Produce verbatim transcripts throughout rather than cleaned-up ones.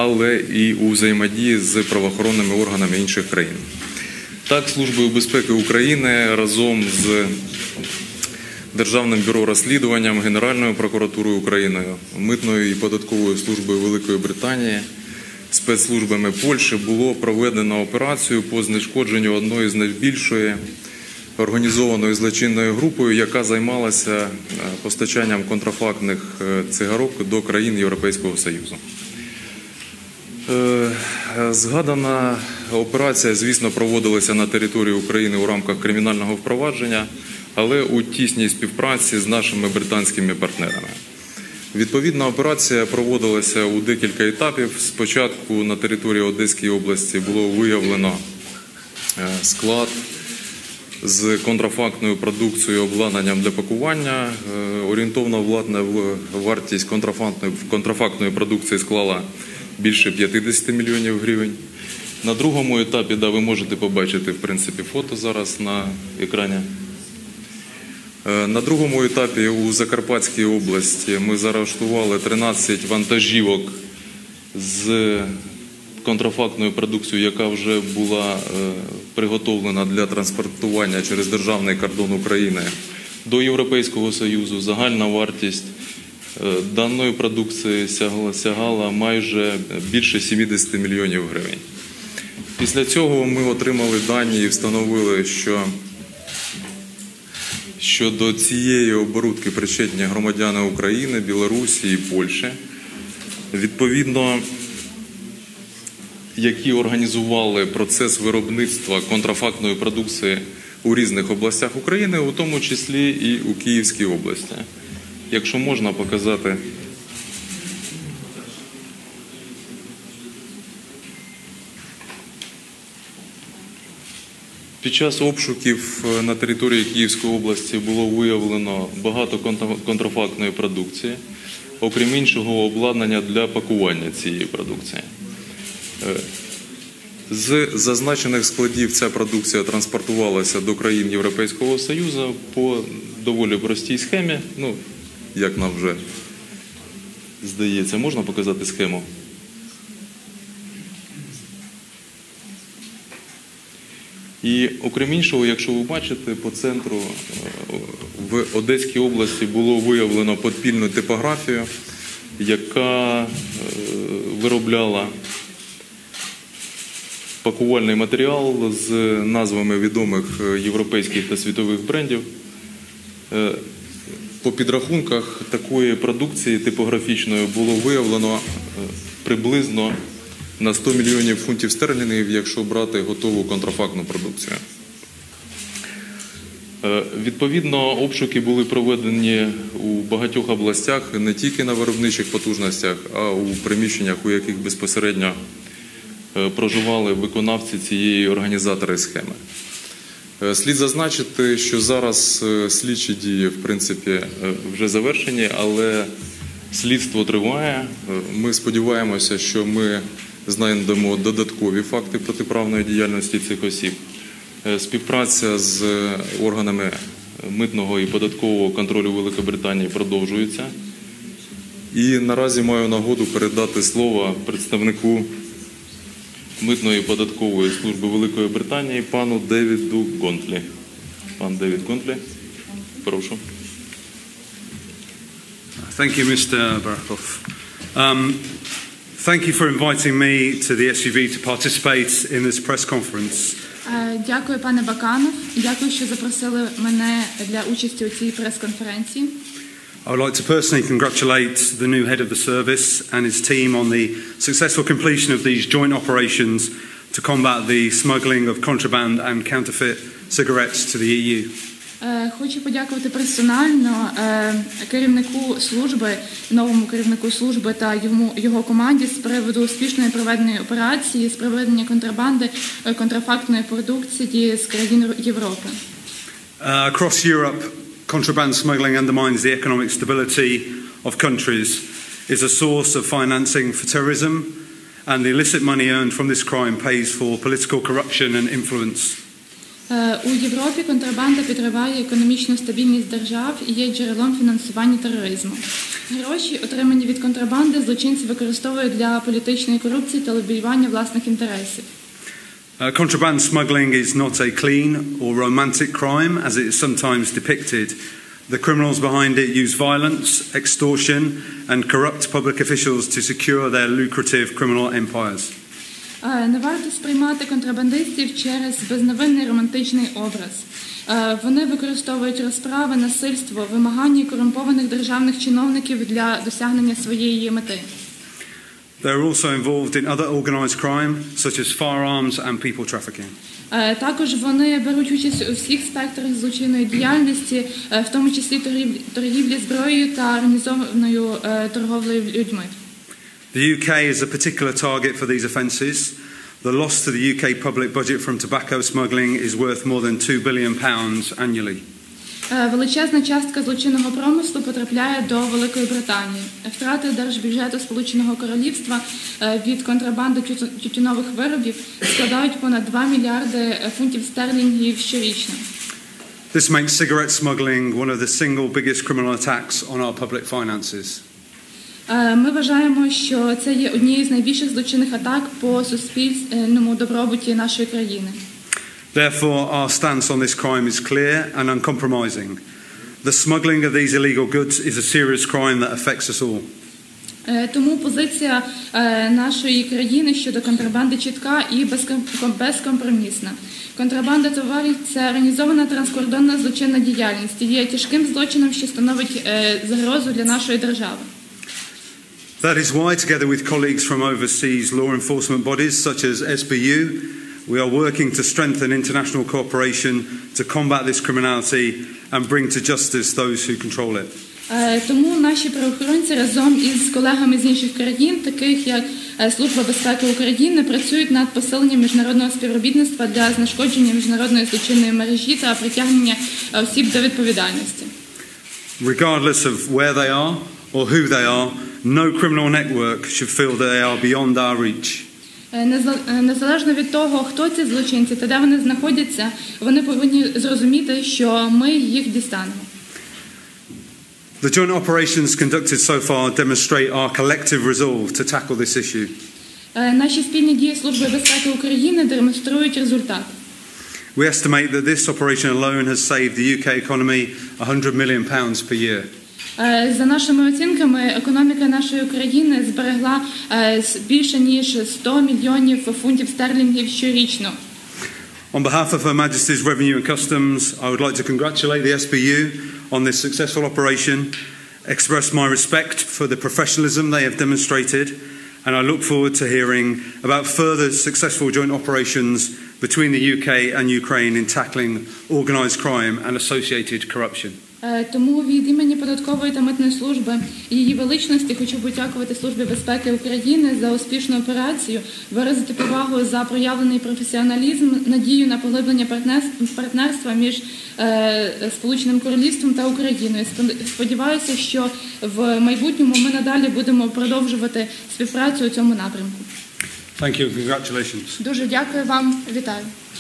але і у взаємодії з правоохоронними органами інших країн. Так, Службою безпеки України разом з Державним бюро розслідуванням, Генеральною прокуратурою України, Митною і податковою службою Великої Британії, спецслужбами Польщі було проведено операцію по знешкодженню одної з найбільшої організованою злочинною групою, яка займалася постачанням контрафактних цигарок до країн Європейського Союзу. Згадана операція, звісно, проводилася на території України у рамках кримінального впровадження, але у тісній співпраці з нашими британськими партнерами. Відповідна операція проводилася у декілька етапів. Спочатку на території Одеської області було виявлено склад з контрафактною продукцією, обладнанням для пакування. Орієнтовна владна вартість контрафактної продукції склала більше п'ятдесят мільйонів гривень. На другому етапі, да, ви можете побачити, в принципі, фото зараз на екрані. На другому етапі у Закарпатській області ми заарештували тринадцять вантажівок з контрафактною продукцією, яка вже була приготовлена для транспортування через державний кордон України до Європейського Союзу. Загальна вартість даної продукції сягала майже більше сімдесят мільйонів гривень. Після цього ми отримали дані і встановили, що що до цієї оборудки причетні громадяни України, Білорусі і Польщі, відповідно, які організували процес виробництва контрафактної продукції у різних областях України, у тому числі і у Київській області. Якщо можна показати. Під час обшуків на території Київської області було виявлено багато контрафактної продукції, окрім іншого обладнання для пакування цієї продукції. З зазначених складів ця продукція транспортувалася до країн Європейського Союзу по доволі простій схемі. Ну, як нам вже здається, можна показати схему? І, окрім іншого, якщо ви бачите, по центру в Одеській області було виявлено підпільну типографію, яка виробляла пакувальний матеріал з назвами відомих європейських та світових брендів. По підрахунках такої продукції типографічної було виявлено приблизно на сто мільйонів фунтів стерлінгів, якщо брати готову контрафактну продукцію. Відповідно, обшуки були проведені у багатьох областях, не тільки на виробничих потужностях, а у приміщеннях, у яких безпосередньо проживали виконавці цієї організатори схеми. Слід зазначити, що зараз слідчі дії, в принципі, вже завершені, але слідство триває. Ми сподіваємося, що ми знайдемо додаткові факти протиправної діяльності цих осіб. Співпраця з органами митного і податкового контролю Великобританії продовжується. І наразі маю нагоду передати слово представнику Митної і податкової служби Великої Британії пану Девіду Гонтлі. Пан Девід Гонтлі, прошу. Thank you, Mister Barakov. Um, thank you for inviting me to the S U V to participate in this press conference. Дякую, пане Баканов. Дякую, що запросили мене для участі у цій прес-конференції. I would like to personally congratulate the new head of the service and his team on the successful completion of these joint operations to combat the smuggling of contraband and counterfeit cigarettes to the E U. Хочу подякувати персонально керівнику служби, новому керівнику служби та йому, його команді з приводу успішної проведеної операції з проведення контрабанди контрафактної продукції з країн Європи. Uh, across Europe, contraband smuggling undermines the economic stability of countries, is a source of financing for terrorism, and the illicit money earned from this crime pays for political corruption and influence. Е, У Європі контрабанда підриває економічну стабільність держав і є джерелом фінансування тероризму. Гроші, отримані від контрабанди, злочинці використовують для політичної корупції та лобіювання власних інтересів. Uh, contraband smuggling is not a clean or romantic crime, as it is sometimes depicted. The criminals behind it use violence, extortion, and corrupt public officials to secure their lucrative criminal empires. Е, Не варто сприймати контрабандистів через безневинний романтичний образ. Е, Вони використовують розправи, насильство, вимагання корумпованих державних чиновників для досягнення своєї мети. They're also involved in other organised crime, such as firearms and people trafficking. Е, Також вони беруть участь у всіх спектрах злочинної діяльності, е, в тому числі торгів- торгівлі зброєю та організованою е, торговлею людьми. The U K is a particular target for these offences. The loss to the U K public budget from tobacco smuggling is worth more than two billion pounds annually. Е, Величезна частка злочинного промислу потрапляє до Великої Британії. Втрати держбюджету Сполученого Королівства е, від контрабанди тютю- тютюнових виробів складають понад два мільярди фунтів стерлінгів щорічно. This makes cigarette smuggling one of the single biggest criminal attacks on our public finances. Е, Ми вважаємо, що це є однією з найбільших злочинних атак по суспільному добробуті нашої країни. Therefore, our stance on this crime is clear and uncompromising. The smuggling of these illegal goods is a serious crime that affects us all. Е, Тому позиція е, нашої країни щодо контрабанди чітка і безком- безкомпромісна. Контрабанда товарів – це організована транскордонна злочинна діяльність і є тяжким злочином, що становить е, загрозу для нашої держави. That is why, together with colleagues from overseas law enforcement bodies such as S B U, we are working to strengthen international cooperation to combat this criminality and bring to justice those who control it. Е, Тому наші правоохоронці разом із колегами з інших країн, таких як е, Служба безпеки України, працюють над посиленням міжнародного співробітництва для знешкодження міжнародної злочинної мережі та притягнення е, осіб до відповідальності. Regardless of where they are or who they are, no criminal network should feel that they are beyond our reach. Е, неза- е, Незалежно від того, хто ці злочинці та де вони знаходяться, вони повинні зрозуміти, що ми їх дістанемо. The joint operations conducted so far demonstrate our collective resolve to tackle this issue. Е, Наші спільні дії Служби безпеки України демонструють результат. We estimate that this operation alone has saved the U K economy one hundred million pounds per year. Е, За нашими оцінками, економіка нашої країни зберегла е, с- більше ніж сто мільйонів фунтів стерлінгів щорічно. On behalf of Her Majesty's Revenue and Customs, I would like to congratulate the S B U on this successful operation, express my respect for the professionalism they have demonstrated, and I look forward to hearing about further successful joint operations between the U K and Ukraine in tackling organised crime and associated corruption. Е, Тому від імені Податкової та Митної служби і її величності хочу подякувати Службі безпеки України за успішну операцію, виразити повагу за проявлений професіоналізм, надію на поглиблення партнерс- партнерства між е, Сполученим Королівством та Україною. Спод- Сподіваюся, що в майбутньому ми надалі будемо продовжувати співпрацю у цьому напрямку. Thank you. Congratulations. Дуже дякую вам. Вітаю.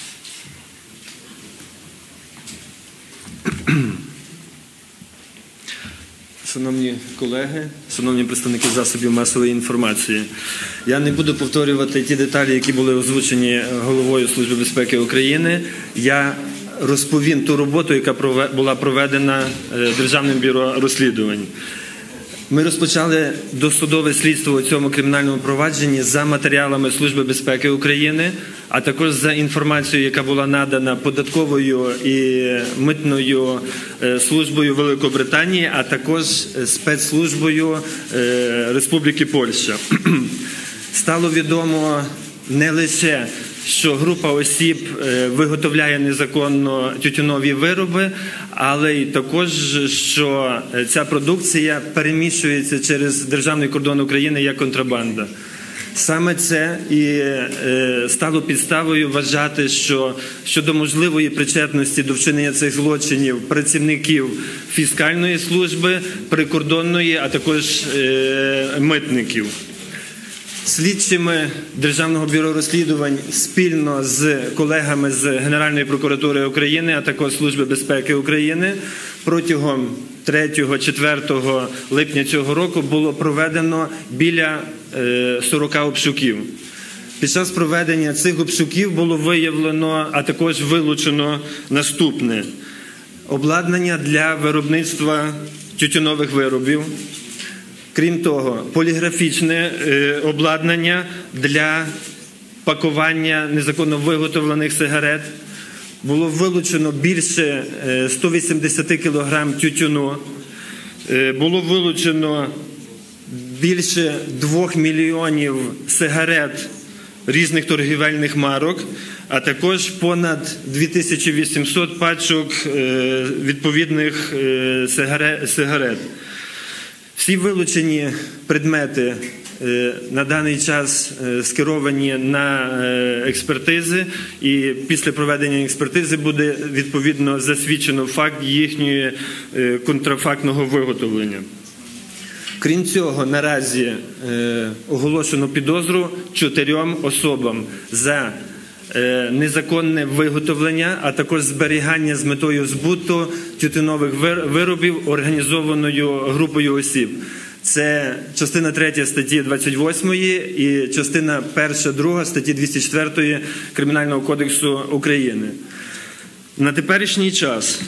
Шановні колеги, шановні представники засобів масової інформації, я не буду повторювати ті деталі, які були озвучені головою Служби безпеки України. Я розповім ту роботу, яка прове- була проведена е, Державним бюро розслідувань. Ми розпочали досудове слідство у цьому кримінальному провадженні за матеріалами Служби безпеки України, а також за інформацією, яка була надана податковою і митною е, службою Великобританії, а також спецслужбою е, Республіки Польща. Стало відомо не лише, що група осіб е, виготовляє незаконно тютюнові вироби, але й також, що ця продукція переміщується через державний кордон України як контрабанда. Саме це і е, стало підставою вважати, що щодо можливої причетності до вчинення цих злочинів працівників фіскальної служби, прикордонної, а також е, митників. Слідчими Державного бюро розслідувань спільно з колегами з Генеральної прокуратури України, а також Служби безпеки України протягом третього-четвертого липня цього року було проведено біля сорока обшуків. Під час проведення цих обшуків було виявлено, а також вилучено наступне: обладнання для виробництва тютюнових виробів. Крім того, поліграфічне обладнання для пакування незаконно виготовлених сигарет. Було вилучено більше ста вісімдесяти кілограм тютюну. Було вилучено більше двох мільйонів сигарет різних торгівельних марок, а також понад дві тисячі вісімсот пачок відповідних сигарет. Всі вилучені предмети на даний час скеровані на експертизи, і після проведення експертизи буде відповідно засвідчено факт їхньої контрафактного виготовлення. Крім цього, наразі оголошено підозру чотирьом особам за незаконне виготовлення, а також зберігання з метою збуту тютюнових виробів організованою групою осіб. Це частина третя статті двадцять восьмої і частина перша, друга статті двісті четвертої Кримінального кодексу України. На теперішній час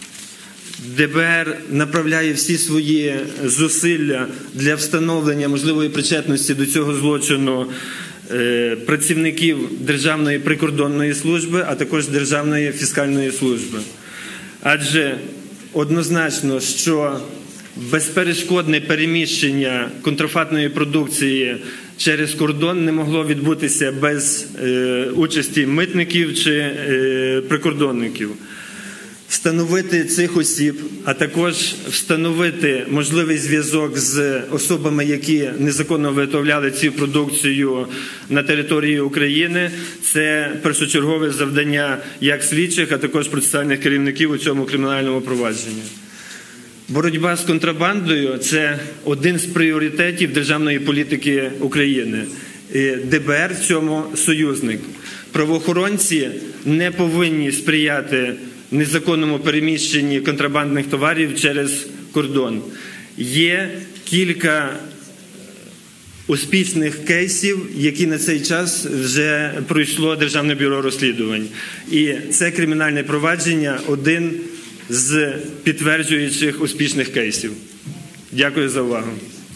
ДБР направляє всі свої зусилля для встановлення можливої причетності до цього злочину працівників Державної прикордонної служби, а також Державної фіскальної служби. Адже однозначно, що безперешкодне переміщення контрафактної продукції через кордон не могло відбутися без е, участі митників чи е, прикордонників. Встановити цих осіб, а також встановити можливий зв'язок з особами, які незаконно виготовляли цю продукцію на території України, це першочергове завдання як слідчих, а також процесуальних керівників у цьому кримінальному провадженні. Боротьба з контрабандою – це один з пріоритетів державної політики України. І ДБР в цьому союзник. Правоохоронці не повинні сприяти незаконному переміщенні контрабандних товарів через кордон. Є кілька успішних кейсів, які на цей час вже пройшло Державне бюро розслідувань. І це кримінальне провадження – один з підтверджуючих успішних кейсів. Дякую за увагу.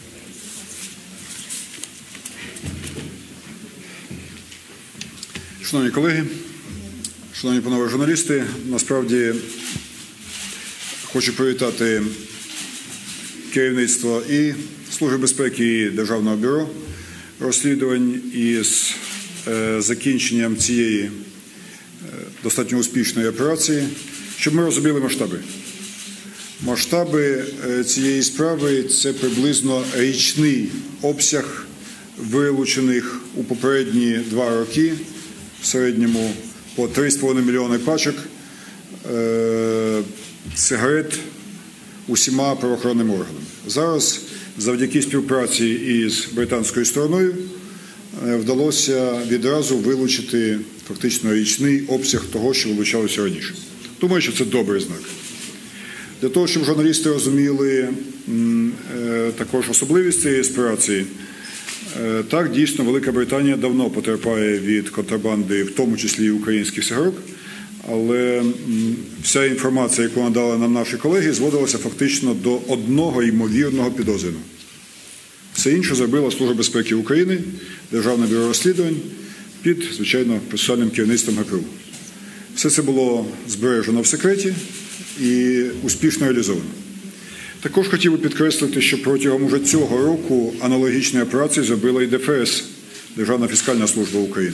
Шановні колеги, шановні панове журналісти, насправді хочу привітати керівництво і Служби безпеки, і Державного бюро розслідувань із е, закінченням цієї е, достатньо успішної операції, щоб ми розуміли масштаби. Масштаби е, цієї справи – це приблизно річний обсяг вилучених у попередні два роки, в середньому по три з половиною мільйони пачок е, сигарет усіма правоохоронними органами. Зараз, завдяки співпраці із британською стороною, е, вдалося відразу вилучити фактично річний обсяг того, що вилучалося раніше. Думаю, що це добрий знак. Для того, щоб журналісти розуміли м, е, також особливість цієї операції, так, дійсно, Велика Британія давно потерпає від контрабанди, в тому числі і українських сигарок, але вся інформація, яку надали нам наші колеги, зводилася фактично до одного ймовірного підозрюваного. Все інше зробила Служба безпеки України, Державне бюро розслідувань під, звичайно, процесуальним керівництвом ГПУ. Все це було збережено в секреті і успішно реалізовано. Також хотів би підкреслити, що протягом уже цього року аналогічні операції зробила і ДФС, Державна фіскальна служба України.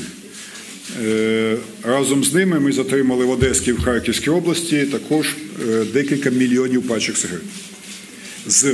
Разом з ними ми затримали в Одеській і в Харківській області також декілька мільйонів пачок сигарет з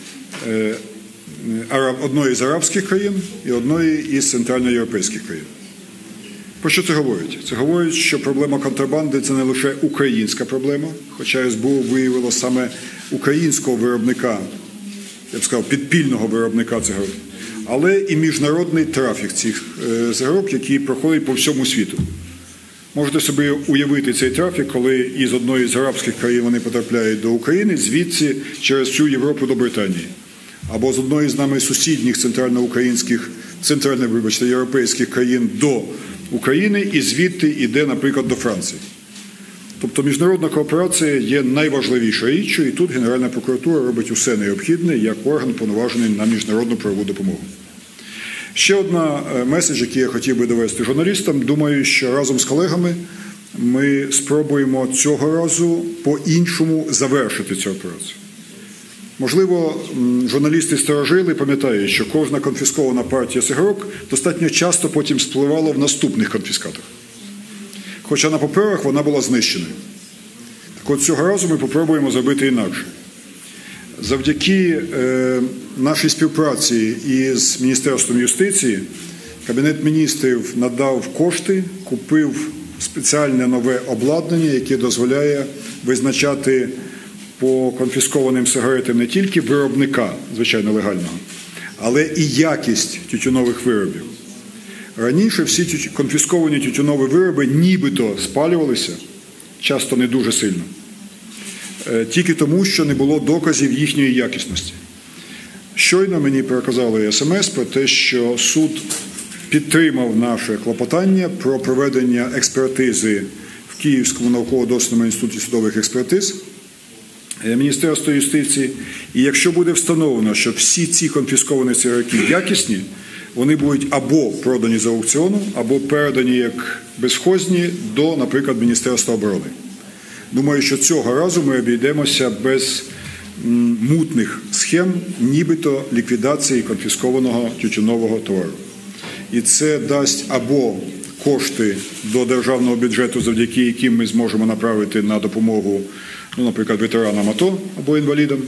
одної з арабських країн і одної із центральноєвропейських країн. Про що це говорить? Це говорить, що проблема контрабанди – це не лише українська проблема, хоча СБУ виявило саме українського виробника, я б сказав, підпільного виробника цього, але і міжнародний трафік цих цигарок, який проходить по всьому світу. Можете собі уявити цей трафік, коли із одної з арабських країн вони потрапляють до України, звідси через всю Європу до Британії. Або з одної з нами сусідніх центральноукраїнських, центральних, вибачте, європейських країн до України і звідти йде, наприклад, до Франції. Тобто міжнародна кооперація є найважливішою річчю, і тут Генеральна прокуратура робить усе необхідне як орган, повноважений на міжнародну правову допомогу. Ще одна меседж, який я хотів би довести журналістам. Думаю, що разом з колегами ми спробуємо цього разу по-іншому завершити цю операцію. Можливо, журналісти-старожили пам'ятають, що кожна конфіскована партія цигарок достатньо часто потім спливала в наступних конфіскатах. Хоча на паперах вона була знищеною. Так от цього разу ми попробуємо зробити інакше. Завдяки е, нашій співпраці із Міністерством юстиції Кабінет міністрів надав кошти, купив спеціальне нове обладнання, яке дозволяє визначати по конфіскованим сигаретам не тільки виробника, звичайно, легального, але і якість тютюнових виробів. Раніше всі конфісковані тютюнові вироби нібито спалювалися, часто не дуже сильно, тільки тому, що не було доказів їхньої якісності. Щойно мені переказали смс про те, що суд підтримав наше клопотання про проведення експертизи в Київському науково-дослідному інституті судових експертиз Міністерства юстиції. І якщо буде встановлено, що всі ці конфісковані цигарки якісні, вони будуть або продані за аукціону, або передані як безхозні до, наприклад, Міністерства оборони. Думаю, що цього разу ми обійдемося без мутних схем, нібито ліквідації конфіскованого тютюнового товару. І це дасть або кошти до державного бюджету, завдяки яким ми зможемо направити на допомогу, ну, наприклад, ветеранам АТО або інвалідам,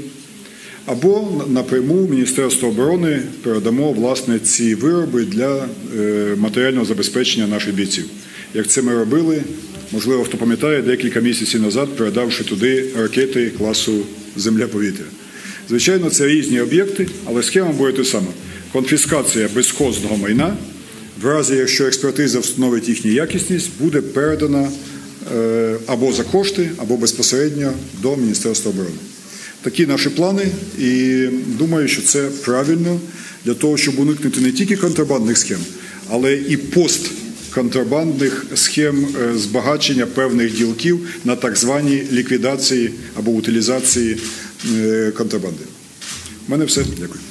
або напряму Міністерство оборони передамо, власне, ці вироби для е, матеріального забезпечення наших бійців. Як це ми робили, можливо, хто пам'ятає, декілька місяців назад, передавши туди ракети класу «Земля-повітря». Звичайно, це різні об'єкти, але схема буде та сама. Конфіскація безхозного майна, в разі, якщо експертиза встановить їхню якісність, буде передана е, або за кошти, або безпосередньо до Міністерства оборони. Такі наші плани, і думаю, що це правильно для того, щоб уникнути не тільки контрабандних схем, але і постконтрабандних схем збагачення певних ділків на так званій ліквідації або утилізації контрабанди. У мене все. Дякую.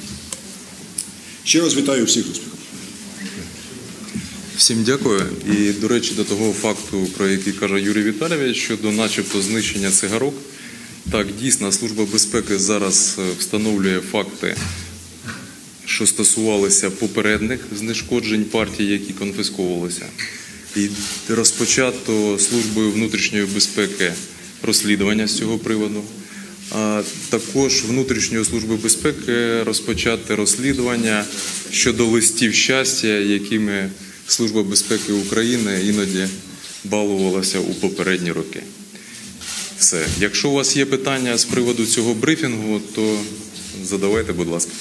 Ще раз вітаю всіх з успіхом. Всім дякую. І, до речі, до того факту, про який каже Юрій Віталійович, щодо начебто знищення цигарок. Так, дійсно, Служба безпеки зараз встановлює факти, що стосувалися попередніх знешкоджень партій, які конфісковувалися. І розпочато Службою внутрішньої безпеки розслідування з цього приводу. А також внутрішньої служби безпеки розпочати розслідування щодо листів щастя, якими Служба безпеки України іноді балувалася у попередні роки. Все. Якщо у вас є питання з приводу цього брифінгу, то задавайте, будь ласка.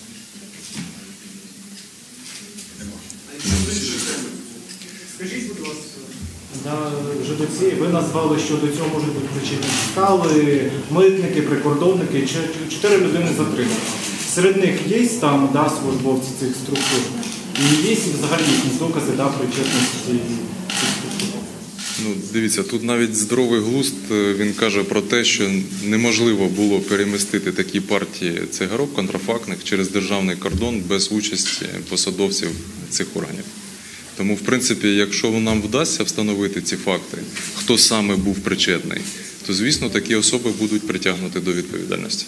Скажіть, будь ласка, на ЖДЦ ви назвали, що до цього можуть бути причини скали, митники, прикордонники, чотири людини затримані. Серед них є там, да, службовці цих структур? І є взагалі якісь докази, да, причетності цих структур? Ну, дивіться, тут навіть здоровий глузд, він каже про те, що неможливо було перемістити такі партії цигарок контрафактних через державний кордон без участі посадовців цих органів. Тому, в принципі, якщо нам вдасться встановити ці факти, хто саме був причетний, то, звісно, такі особи будуть притягнуті до відповідальності.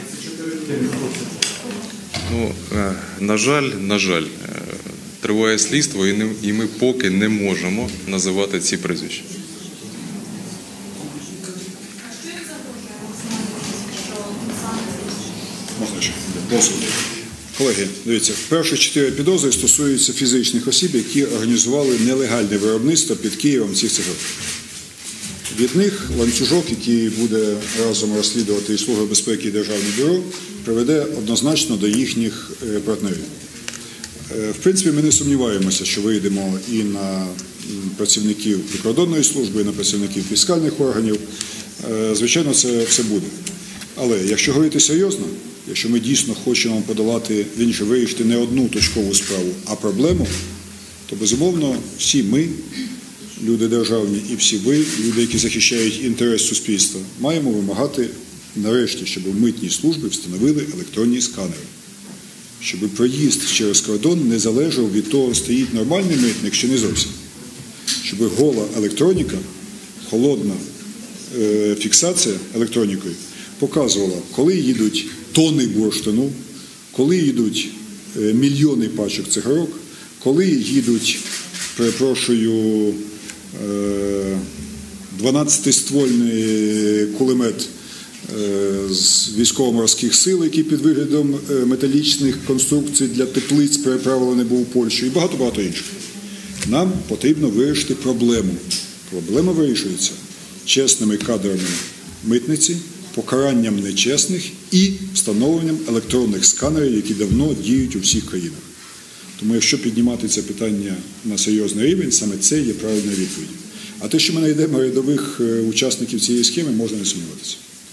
Ну, на жаль, на жаль, триває слідство, і ми поки не можемо називати ці прізвища. Колеги, дивіться, перші чотири підозри стосуються фізичних осіб, які організували нелегальне виробництво під Києвом цих цигарок. Від них ланцюжок, який буде разом розслідувати і Служба безпеки, і Державне бюро, приведе однозначно до їхніх партнерів. В принципі, ми не сумніваємося, що вийдемо і на працівників прикордонної служби, і на працівників фіскальних органів. Звичайно, це все буде. Але якщо говорити серйозно, якщо ми дійсно хочемо подолати, вірніше, вирішити не одну точкову справу, а проблему, то, безумовно, всі ми, люди державні, і всі ви, люди, які захищають інтерес суспільства, маємо вимагати нарешті, щоб в митній службі встановили електронні сканери. Щоб проїзд через кордон не залежав від того, стоїть нормальний митник чи не зовсім. Щоб гола електроніка, холодна е, фіксація електронікою показувала, коли їдуть тонни бурштину, коли їдуть е, мільйони пачок цигарок, коли їдуть, перепрошую, е, дванадцятиствольний кулемет з військово-морських сил, які під виглядом металічних конструкцій для теплиць переправлені був у Польщу, і багато-багато інших. Нам потрібно вирішити проблему. Проблема вирішується чесними кадрами митниці, покаранням нечесних і встановленням електронних сканерів, які давно діють у всіх країнах. Тому якщо піднімати це питання на серйозний рівень, саме це є правильна відповідь. А те, що ми знайдемо рядових учасників цієї схеми, можна не сумніватися.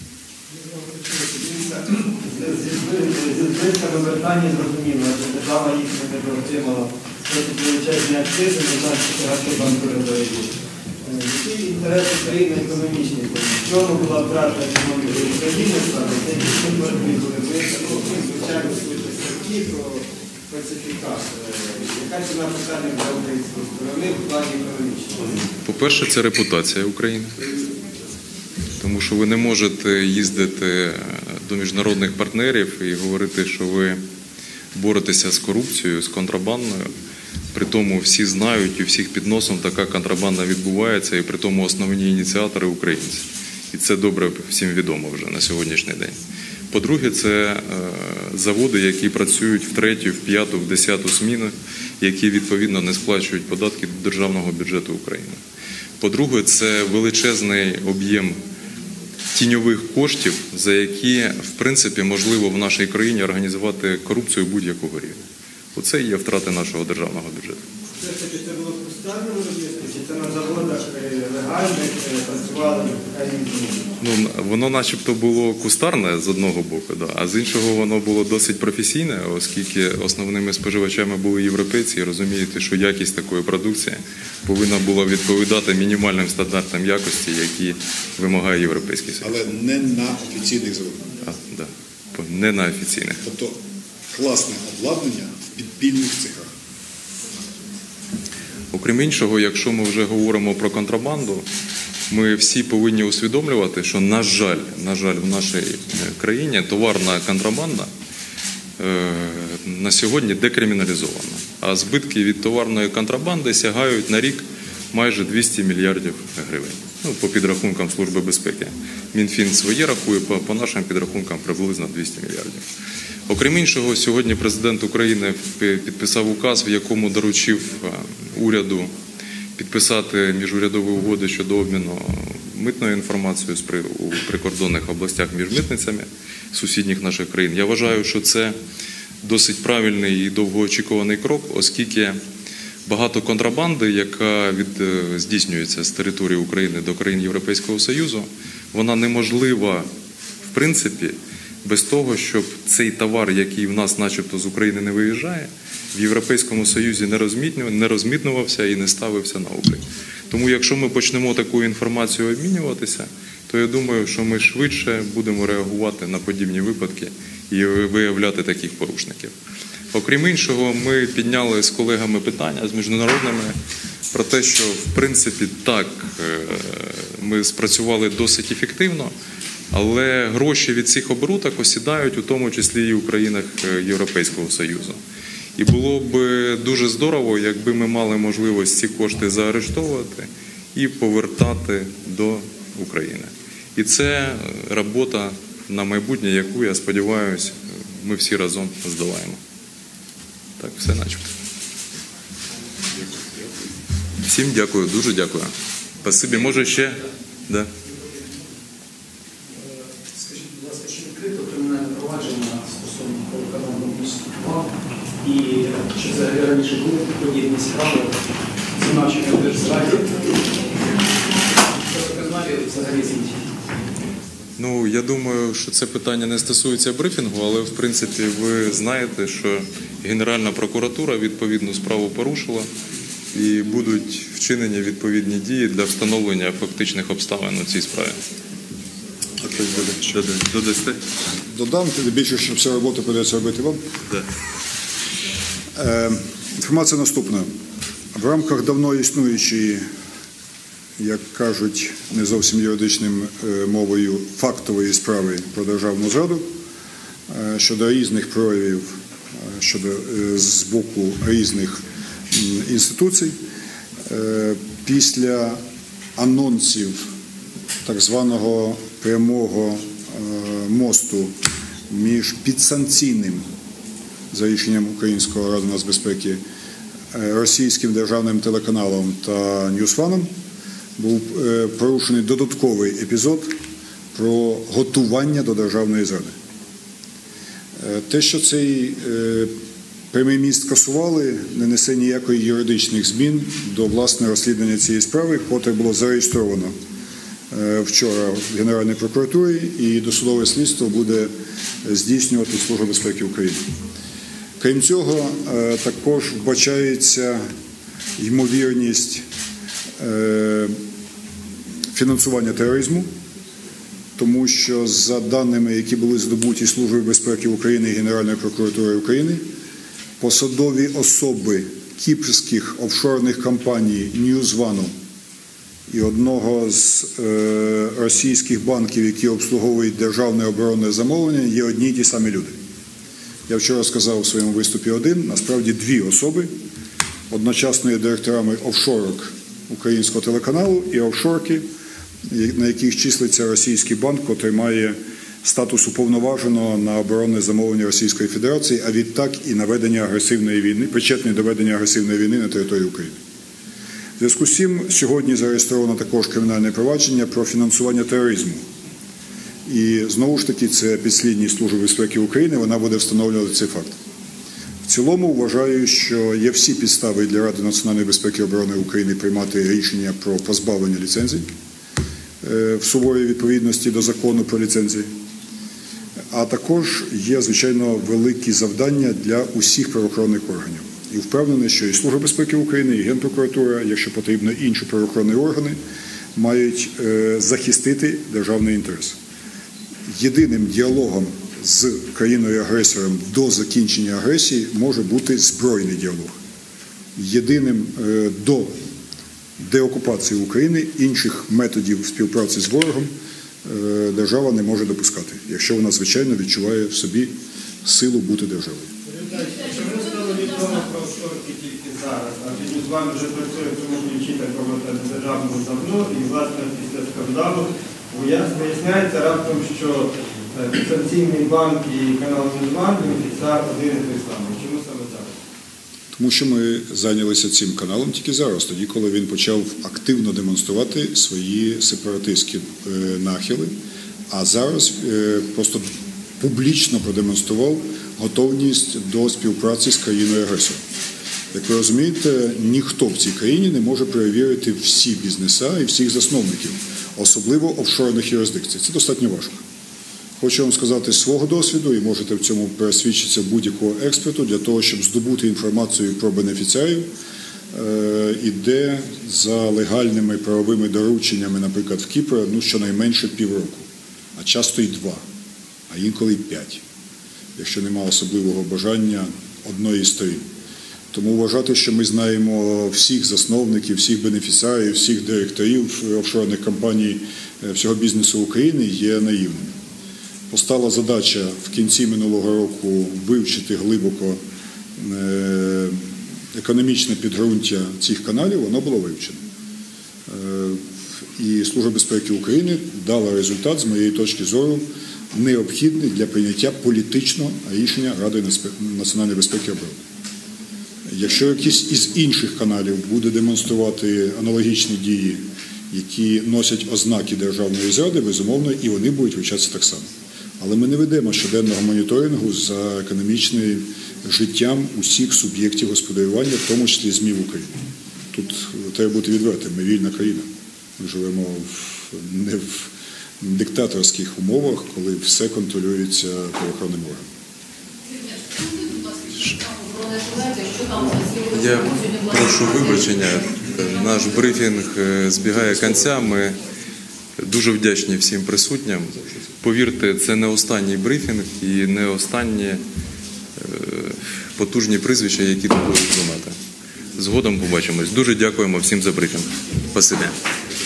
З вертання зрозуміло, що держава їх не отримала величезні активи, не знаю, що багато банку передає. Які інтереси країни економічні? В чому була втрата економіки України, це які борги були виставлені, звичайно, свої статті про фальсифікат. Яка ціна питання для української сторони в плані економічному? По-перше, це репутація України. Тому що ви не можете їздити до міжнародних партнерів і говорити, що ви боретеся з корупцією, з контрабандою. При тому всі знають і всіх під носом така контрабанда відбувається, і при тому основні ініціатори українці. І це добре всім відомо вже на сьогоднішній день. По-друге, це заводи, які працюють в третю, в п'яту, в десяту зміну, які відповідно не сплачують податки до державного бюджету України. По-друге, це величезний об'єм тіньових коштів, за які, в принципі, можливо в нашій країні організувати корупцію будь-якого рівня. Оце і є втрати нашого державного бюджету. Це, це було кустарне виробництво, чи це на заводах легальних працювали така Ну, воно начебто було кустарне з одного боку, да, а з іншого воно було досить професійне, оскільки основними споживачами були європейці, і розумієте, що якість такої продукції повинна була відповідати мінімальним стандартам якості, які вимагає Європейський Союз. Але не на офіційних заводах. А, да, не на офіційних. Тобто класне обладнання в підпільних цехах. Окрім іншого, якщо ми вже говоримо про контрабанду, ми всі повинні усвідомлювати, що, на жаль, на жаль, в нашій країні товарна контрабанда е, на сьогодні декриміналізована. А збитки від товарної контрабанди сягають на рік майже двісті мільярдів гривень. Ну, по підрахункам Служби безпеки. Мінфін своє рахує, по, по нашим підрахункам приблизно двісті мільярдів. Окрім іншого, сьогодні президент України підписав указ, в якому доручив уряду підписати міжурядові угоди щодо обміну митною інформацією у прикордонних областях між митницями сусідніх наших країн. Я вважаю, що це досить правильний і довгоочікуваний крок, оскільки багато контрабанди, яка від, здійснюється з території України до країн Європейського Союзу, вона неможлива, в принципі, без того, щоб цей товар, який в нас начебто з України не виїжджає, в Європейському Союзі не розмитнювався і не ставився на облік. Тому якщо ми почнемо таку інформацію обмінюватися, то я думаю, що ми швидше будемо реагувати на подібні випадки і виявляти таких порушників. Окрім іншого, ми підняли з колегами питання, з міжнародними, про те, що, в принципі, так, ми спрацювали досить ефективно, але гроші від цих оборудок осідають у тому числі і у країнах Європейського Союзу. І було б дуже здорово, якби ми мали можливість ці кошти заарештовувати і повертати до України. І це робота на майбутнє, яку, я сподіваюся, ми всі разом здолаємо. Так, все начебто. Всім дякую, дуже дякую. Спасибі, може ще? Да. Скажіть, будь ласка, чи відкрито кримінальне провадження стосовно переконання міського і чи взагалі значення держзрадів. Каналі взагалі звучить. Ну, я думаю, що це питання не стосується брифінгу, але в принципі ви знаєте, що Генеральна прокуратура відповідну справу порушила і будуть вчинені відповідні дії для встановлення фактичних обставин у цій справі. А хтось буде? Додасте? Додам, тим більше, що вся робота придеться робити вам. Да. Е, інформація наступна. В рамках давно існуючої, як кажуть, не зовсім юридичним е, мовою, фактової справи про державну зраду е, щодо різних проявів, е, щодо е, з боку різних м, інституцій, е, після анонсів так званого прямого е, мосту між підсанкційним за рішенням Українського Ради нацбезпеки російським державним телеканалом та Ньюсваном був порушений додатковий епізод про готування до державної зради. Те, що цей прямий міст скасували, не несе ніякої юридичних змін до власне розслідування цієї справи, котре було зареєстровано вчора в Генеральній прокуратурі, і досудове слідство буде здійснювати Служба безпеки України. Крім цього, також вбачається ймовірність фінансування тероризму, тому що за даними, які були здобуті Службою безпеки України і Генеральною прокуратурою України, посадові особи кіпрських офшорних компаній Ньюзвану і одного з е, російських банків, які обслуговують державне оборонне замовлення, є одні й ті самі люди. Я вчора сказав у своєму виступі один, насправді дві особи, одночасно є директорами офшорок українського телеканалу і офшорки, на яких числиться російський банк, який має статус уповноваженого на оборонне замовлення Російської Федерації, а відтак і на ведення агресивної війни, причетний до ведення агресивної війни на території України. В зв'язку з цим сьогодні зареєстровано також кримінальне провадження про фінансування тероризму. І знову ж таки це підслідність Служби безпеки України, вона буде встановлювати цей факт. В цілому вважаю, що є всі підстави для Ради національної безпеки і оборони України приймати рішення про позбавлення ліцензій в суворій відповідності до закону про ліцензії. А також є, звичайно, великі завдання для усіх правоохоронних органів. І впевнений, що і Служба безпеки України, і Генпрокуратура, якщо потрібно, інші правоохоронні органи, мають захистити державний інтерес. Єдиним діалогом з країною-агресором до закінчення агресії може бути збройний діалог. Єдиним до деокупації України інших методів співпраці з ворогом держава не може допускати, якщо вона, звичайно, відчуває в собі силу бути державою. Чому стало відомо про офшорки тільки зараз? Адже з вами вже працює в цьому ключі так мовити державного давно, і, власне, після скандалу виясняється раптом, що підсанкційний банк і канал Ньюзван це один і той самий. Чому саме зараз? Тому що ми зайнялися цим каналом тільки зараз, тоді, коли він почав активно демонструвати свої сепаратистські нахили, а зараз просто публічно продемонстрував готовність до співпраці з країною-агресором. Як ви розумієте, ніхто в цій країні не може перевірити всі бізнеса і всіх засновників, особливо офшорних юрисдикцій. Це достатньо важко. Хочу вам сказати з свого досвіду, і можете в цьому пересвідчитися будь-якого експерту, для того, щоб здобути інформацію про бенефіціарів, е, іде за легальними правовими дорученнями, наприклад, в Кіпр, ну, щонайменше півроку, а часто й два, а інколи й п'ять, якщо немає особливого бажання одної з сторін. Тому вважати, що ми знаємо всіх засновників, всіх бенефіціарів, всіх директорів офшорних компаній всього бізнесу України є наївним. Постала задача в кінці минулого року вивчити глибоко економічне підґрунтя цих каналів, воно було вивчено. І Служба безпеки України дала результат, з моєї точки зору, необхідний для прийняття політичного рішення Ради національної безпеки і оборони. Якщо якийсь із інших каналів буде демонструвати аналогічні дії, які носять ознаки державної зради, безумовно, і вони будуть вивчатися так само. Але ми не ведемо щоденного моніторингу за економічним життям усіх суб'єктів господарювання, в тому числі ЗМІ в Україні. тут треба бути відвертим. Ми вільна країна. Ми живемо в, не в диктаторських умовах, коли все контролюється правоохоронним органом. Я прошу вибачення. Наш брифінг збігає кінця. Ми дуже вдячні всім присутнім. Повірте, це не останній брифінг і не останні потужні прізвища, які тут будуть лунати. Згодом побачимось. Дуже дякуємо всім за брифінг. Спасибі.